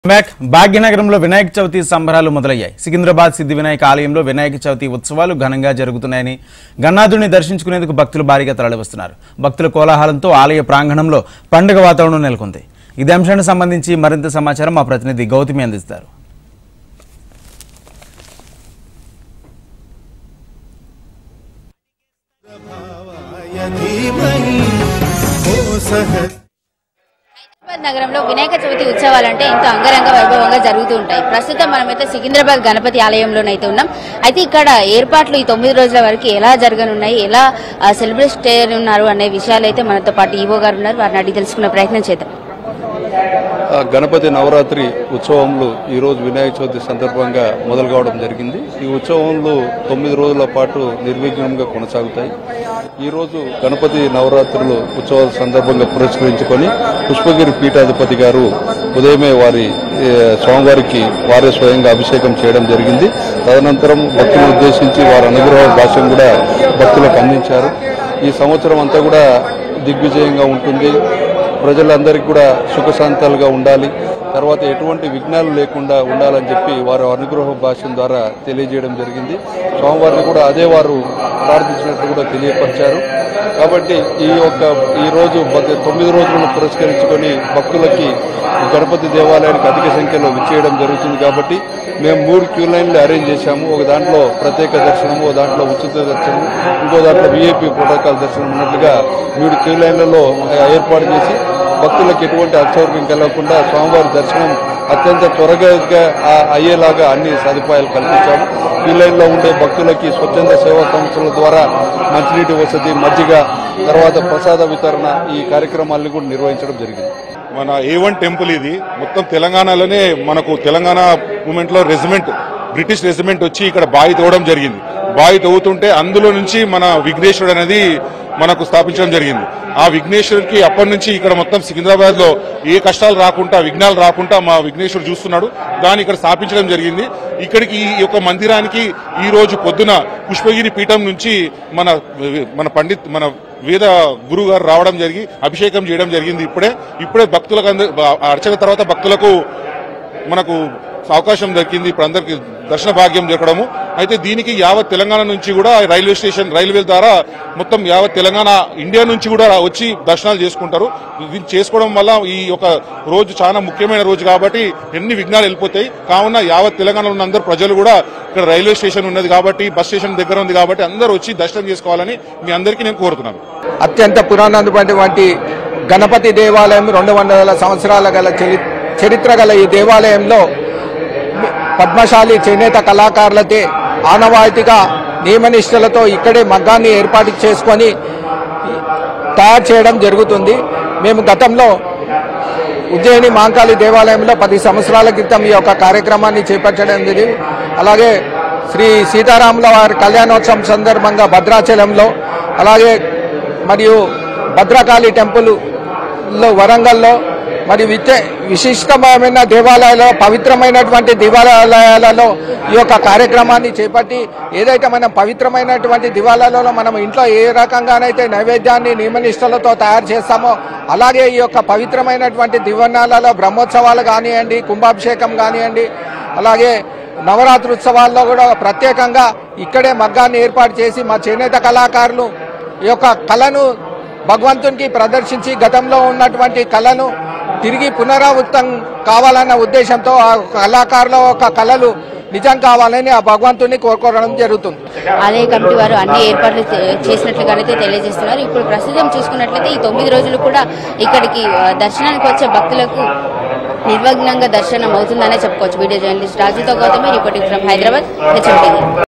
భాగ్యనగరంలో వినాయక చవితి సంబరాలు మొదలయ్యాయి. సికింద్రాబాద్ సిద్ధి వినాయక ఆలయంలో వినాయక చవితి ఉత్సవాలు ఘనంగా జరుగుతున్నాయని గణనాథుడిని దర్శించుకునేందుకు భక్తులు భారీగా తరలివస్తున్నారు. భక్తుల కోలాహలంతో ఆలయ ప్రాంగణంలో పండుగ వాతావరణం నెలకొంది. ఇదే అంశానికి సంబంధించి మరింత సమాచారం మా ప్రతినిధి గౌతమి అందిస్తారు. నగరంలో వినాయక చవితి ఉత్సవాలంటే ఎంతో అంగరంగ వైభవంగా జరుగుతూ ఉంటాయి. ప్రస్తుతం మనమైతే సికింద్రాబాద్ గణపతి ఆలయంలోనైతే ఉన్నాం. అయితే ఇక్కడ ఏర్పాట్లు ఈ 9 రోజుల వరకు ఎలా జరగనున్నాయి, ఎలా సెలబ్రేట్ చేయనున్నారు అనే విషయాలు అయితే మనతో పాటు ఈవో గారు ఉన్నారు. వారిని అడిగి తెలుసుకునే ప్రయత్నం చేద్దాం. గణపతి నవరాత్రి ఉత్సవంలో ఈరోజు వినాయక చవితి సందర్భంగా మొదలు కావడం జరిగింది. ఈ ఉత్సవంలో 9 రోజుల పాటు నిర్విఘ్నంగా కొనసాగుతాయి. ఈరోజు గణపతి నవరాత్రులు ఉత్సవాల సందర్భంగా పురస్కరించుకొని పుష్పగిరి పీఠాధిపతి గారు ఉదయమే వారి స్వామివారికి వారే స్వయంగా అభిషేకం చేయడం జరిగింది. తదనంతరం భక్తులను ఉద్దేశించి వారి అనుగ్రహ భాష్యం కూడా భక్తులకు అందించారు. ఈ సంవత్సరం అంతా కూడా దిగ్విజయంగా ఉంటుంది. ప్రజలందరికీ కూడా సుఖశాంతాలుగా ఉండాలి, తర్వాత ఎటువంటి విఘ్నాలు లేకుండా ఉండాలని చెప్పి వారు అనుగ్రహ భాష్యం ద్వారా తెలియజేయడం జరిగింది. స్వామివారిని కూడా అదే వారు ప్రార్థించినట్లు కూడా తెలియపరిచారు. కాబట్టి ఈ రోజు 9 రోజులను పురస్కరించుకొని భక్తులకి గణపతి దేవాలయానికి అధిక సంఖ్యలో విచ్చేయడం జరుగుతుంది. కాబట్టి మేము 3 క్యూ లైన్లు అరేంజ్ చేశాము. ఒక దాంట్లో ప్రత్యేక దర్శనము, ఒక దాంట్లో ఉచిత దర్శనం, ఇంకో దాంట్లో VIP ప్రోటోకాల్ దర్శనం ఉన్నట్లుగా 3 క్యూ లైన్లలో ఏర్పాటు చేసి భక్తులకు ఎటువంటి అసౌకర్యం కలగకుండా స్వామివారి దర్శనం అత్యంత త్వరగా అయ్యేలాగా అన్ని సదుపాయాలు కల్పించాము. క్యూ లైన్లో ఉండే భక్తులకి స్వచ్ఛంద సేవా సంస్థల ద్వారా మంచినీటి వసతి, మజ్జిగ, తర్వాత ప్రసాద వితరణ ఈ కార్యక్రమాలను కూడా నిర్వహించడం జరిగింది. మన A1 టెంపుల్ ఇది మొత్తం తెలంగాణలోనే మనకు తెలంగాణ మూమెంట్ లో బ్రిటిష్ రెజిమెంట్ వచ్చి ఇక్కడ బావి తవ్వడం జరిగింది. బావి తవ్వుతుంటే అందులో నుంచి మన విఘ్నేశ్వరుడు అనేది మనకు స్థాపించడం జరిగింది. ఆ విఘ్నేశ్వరుడికి అప్పటి నుంచి ఇక్కడ మొత్తం సికింద్రాబాద్ లో ఏ కష్టాలు రాకుండా, విఘ్నాలు రాకుండా మా విఘ్నేశ్వరుడు చూస్తున్నాడు. దాన్ని ఇక్కడ స్థాపించడం జరిగింది. ఇక్కడికి ఈ యొక్క మందిరానికి ఈ రోజు పొద్దున పుష్పగిరి పీఠం నుంచి మన వేద గురువు గారు రావడం జరిగి అభిషేకం చేయడం జరిగింది. ఇప్పుడే భక్తులకు అర్చన తర్వాత భక్తులకు మనకు అవకాశం దక్కింది. ఇప్పుడు అందరికి దర్శన భాగ్యం దొరకడము. అయితే దీనికి యావత్ తెలంగాణ నుంచి కూడా రైల్వే ద్వారా మొత్తం యావత్ తెలంగాణ, ఇండియా నుంచి కూడా వచ్చి దర్శనాలు చేసుకుంటారు. దీన్ని చేసుకోవడం వల్ల ఈ యొక్క రోజు చాలా ముఖ్యమైన రోజు కాబట్టి ఎన్ని విఘ్నాలు వెళ్ళిపోతాయి. కావున యావత్ తెలంగాణలో ఉన్న అందరు ప్రజలు కూడా ఇక్కడ రైల్వే స్టేషన్ ఉన్నది కాబట్టి, బస్ స్టేషన్ దగ్గర ఉంది కాబట్టి అందరూ వచ్చి దర్శనం చేసుకోవాలని మీ అందరికీ నేను కోరుతున్నాను. అత్యంత పురాణమైనటువంటి గణపతి దేవాలయం 200 సంవత్సరాల గల చరిత్ర గల ఈ దేవాలయంలో పద్మశాలి చేనేత కళాకారులతో ఆనవాయితీగా నియమనిష్టలతో ఇక్కడే మగ్గాన్ని ఏర్పాటు చేసుకొని తయారు చేయడం జరుగుతుంది. మేము గతంలో ఉజ్జయిని మహంకాళి దేవాలయంలో 10 సంవత్సరాల క్రితం ఈ యొక్క కార్యక్రమాన్ని చేపట్టడం జరిగింది. అలాగే శ్రీ సీతారాముల వారి కళ్యాణోత్సవం సందర్భంగా భద్రాచలంలో, అలాగే మరియు భద్రకాళి టెంపుల్లో వరంగల్లో, మరి విశిష్టమైన దేవాలయాల్లో, పవిత్రమైనటువంటి దేవాలయాలలో ఈ యొక్క కార్యక్రమాన్ని చేపట్టి ఏదైతే మనం పవిత్రమైనటువంటి దేవాలయాలలో మనం ఇంట్లో ఏ రకంగానైతే నైవేద్యాన్ని నియమనిష్టలతో తయారు చేస్తామో అలాగే ఈ యొక్క పవిత్రమైనటువంటి దివనాలలో బ్రహ్మోత్సవాలు కానివ్వండి, కుంభాభిషేకం కానివ్వండి, అలాగే నవరాత్రి ఉత్సవాల్లో కూడా ప్రత్యేకంగా ఇక్కడే మగ్గాన్ని ఏర్పాటు చేసి మా చేనేత కళాకారులు ఈ యొక్క కళను భగవంతునికి ప్రదర్శించి గతంలో ఉన్నటువంటి కళను తిరిగి పునరావృతం కావాలన్న ఉద్దేశంతో ఆ కళాకారుల యొక్క కళలు నిజం కావాలని ఆ భగవంతుని కోరుకోవడం జరుగుతుంది. ఆలయ కమిటీ వారు అన్ని ఏర్పాట్లు చేసినట్లుగానైతే తెలియజేస్తున్నారు. ఇప్పుడు ప్రస్తుతం చూసుకున్నట్లయితే ఈ 9 రోజులు కూడా ఇక్కడికి దర్శనానికి వచ్చే భక్తులకు నిర్విఘ్నంగా దర్శనం అవుతుందనే చెప్పుకోవచ్చు. వీడియో జర్నలిస్ట్ రాజుతో Gautami, reporting from Hyderabad, HM TV.